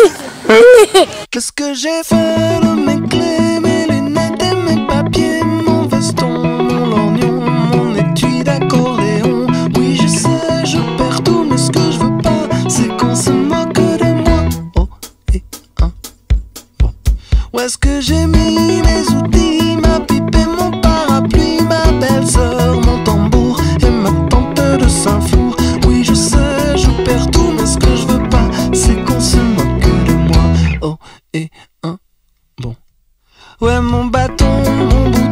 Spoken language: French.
Qu'est-ce que j'ai fait de mes clés, mes lunettes et mes papiers, mon veston, mon lorgnon, mon étui d'accordéon? Oui, je sais, je perds tout, mais ce que je veux pas, c'est qu'on se moque de moi. Oh, et un, bon. Où est-ce que j'ai mis mes outils, ma pipe et mon parapluie, ma belle-sœur, mon tambour et ma tante de Saint-Flour? Oui, je sais, je perds tout, mais ce que je veux pas, c'est qu'on se moque de moi. Oh, et un, bon. Ouais, mon bâton, mon bout